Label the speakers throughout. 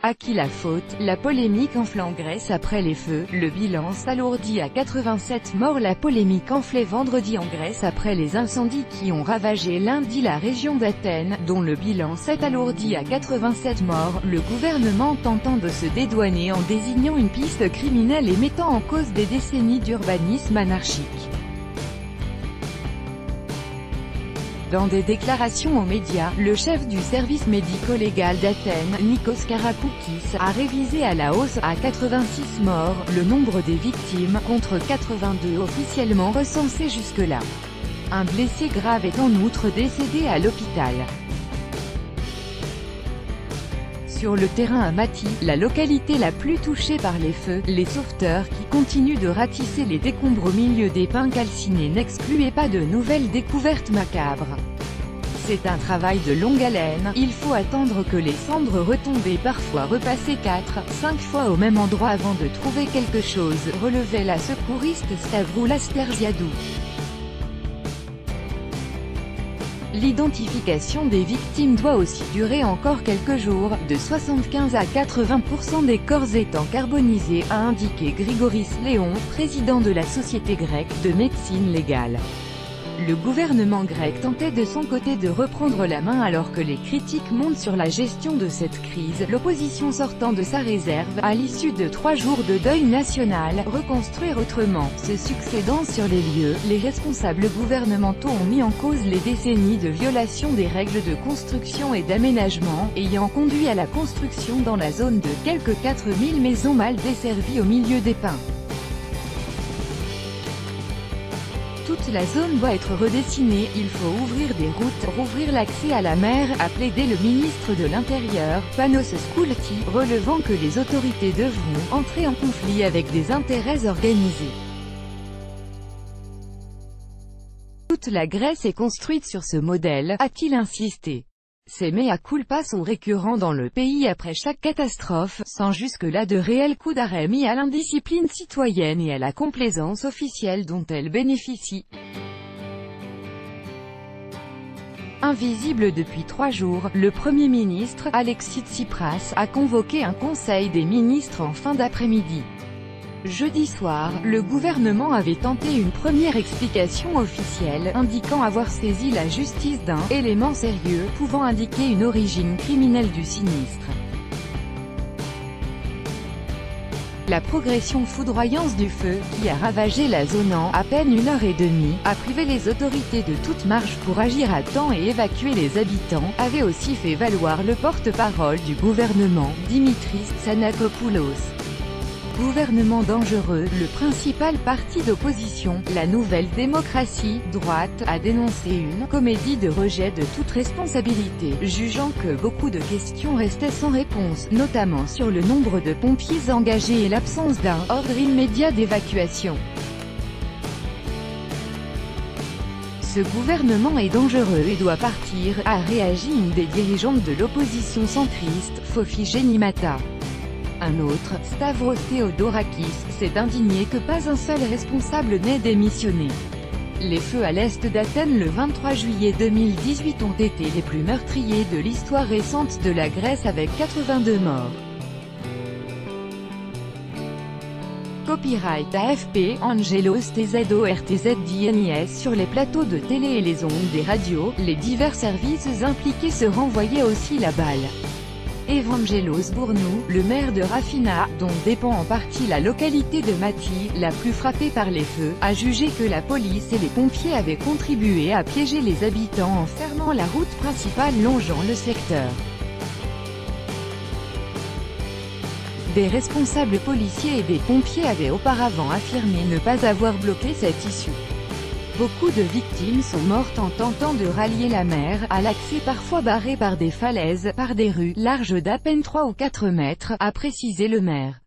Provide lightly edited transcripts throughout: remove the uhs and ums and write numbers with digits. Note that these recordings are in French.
Speaker 1: À qui la faute? La polémique enfle en Grèce après les feux, le bilan s'alourdit à 87 morts. La polémique enflait vendredi en Grèce après les incendies qui ont ravagé lundi la région d'Athènes, dont le bilan s'est alourdi à 87 morts, le gouvernement tentant de se dédouaner en désignant une piste criminelle et mettant en cause des décennies d'urbanisme anarchique. Dans des déclarations aux médias, le chef du service médico-légal d'Athènes, Nikos Karapoukis, a révisé à la hausse, à 86 morts, le nombre des victimes, contre 82 officiellement recensés jusque-là. Un blessé grave est en outre décédé à l'hôpital. Sur le terrain à Mati, la localité la plus touchée par les feux, les sauveteurs qui continuent de ratisser les décombres au milieu des pins calcinés n'excluaient pas de nouvelles découvertes macabres. C'est un travail de longue haleine, il faut attendre que les cendres retombées parfois repasser 4-5 fois au même endroit avant de trouver quelque chose, relevait la secouriste Stavroula Lastergiadou. L'identification des victimes doit aussi durer encore quelques jours, de 75 à 80% des corps étant carbonisés, a indiqué Grigoris Léon, président de la Société grecque de médecine légale. Le gouvernement grec tentait de son côté de reprendre la main alors que les critiques montent sur la gestion de cette crise, l'opposition sortant de sa réserve, à l'issue de 3 jours de deuil national, reconstruire autrement, se succédant sur les lieux, les responsables gouvernementaux ont mis en cause les décennies de violation des règles de construction et d'aménagement, ayant conduit à la construction dans la zone de quelques 4000 maisons mal desservies au milieu des pins. Toute la zone doit être redessinée, il faut ouvrir des routes, rouvrir l'accès à la mer, a plaidé le ministre de l'Intérieur, Panos Skoulti, relevant que les autorités devront entrer en conflit avec des intérêts organisés. Toute la Grèce est construite sur ce modèle, a-t-il insisté. Ces mea culpa sont récurrents dans le pays après chaque catastrophe, sans jusque-là de réels coups d'arrêt mis à l'indiscipline citoyenne et à la complaisance officielle dont elle bénéficie. Invisible depuis 3 jours, le Premier ministre, Alexis Tsipras, a convoqué un conseil des ministres en fin d'après-midi. Jeudi soir, le gouvernement avait tenté une première explication officielle, indiquant avoir saisi la justice d'un « élément sérieux » pouvant indiquer une origine criminelle du sinistre. La progression foudroyante du feu, qui a ravagé la zone en à peine 1h30, a privé les autorités de toute marge pour agir à temps et évacuer les habitants, avait aussi fait valoir le porte-parole du gouvernement, Dimitris Tsanakopoulos. Gouvernement dangereux, le principal parti d'opposition, la Nouvelle Démocratie, droite, a dénoncé une « comédie de rejet de toute responsabilité », jugeant que beaucoup de questions restaient sans réponse, notamment sur le nombre de pompiers engagés et l'absence d'un « ordre immédiat d'évacuation ». Ce gouvernement est dangereux et doit partir, a réagi une des dirigeantes de l'opposition centriste, Fofi Genimata. Un autre, Stavros Theodorakis, s'est indigné que pas un seul responsable n'ait démissionné. Les feux à l'est d'Athènes le 23 juillet 2018 ont été les plus meurtriers de l'histoire récente de la Grèce avec 82 morts. Copyright AFP, Angelos TZORTZDNIS. Sur les plateaux de télé et les ondes des radios, les divers services impliqués se renvoyaient aussi la balle. Evangelos Bournou, le maire de Rafina, dont dépend en partie la localité de Mati, la plus frappée par les feux, a jugé que la police et les pompiers avaient contribué à piéger les habitants en fermant la route principale longeant le secteur. Des responsables policiers et des pompiers avaient auparavant affirmé ne pas avoir bloqué cette issue. Beaucoup de victimes sont mortes en tentant de rallier la mer, à l'accès parfois barré par des falaises, par des rues larges d'à peine 3 ou 4 mètres, a précisé le maire.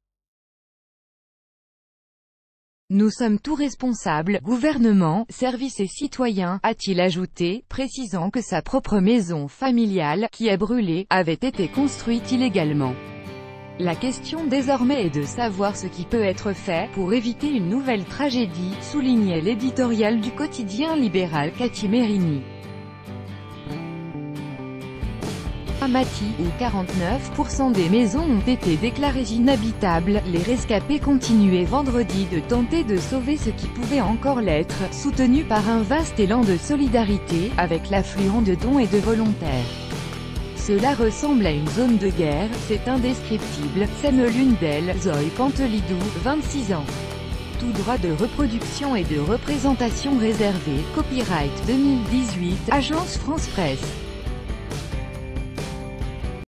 Speaker 1: Nous sommes tous responsables, gouvernement, services et citoyens, a-t-il ajouté, précisant que sa propre maison familiale, qui a brûlé, avait été construite illégalement. La question désormais est de savoir ce qui peut être fait pour éviter une nouvelle tragédie, soulignait l'éditorial du quotidien libéral Cathy Merini. À Maty, où 49% des maisons ont été déclarées inhabitables, les rescapés continuaient vendredi de tenter de sauver ce qui pouvait encore l'être, soutenus par un vaste élan de solidarité, avec l'affluent de dons et de volontaires. Cela ressemble à une zone de guerre, c'est indescriptible, sème l'une d'elles, Zoé Pantelidou, 26 ans. Tout droit de reproduction et de représentation réservé, copyright 2018, Agence France Presse.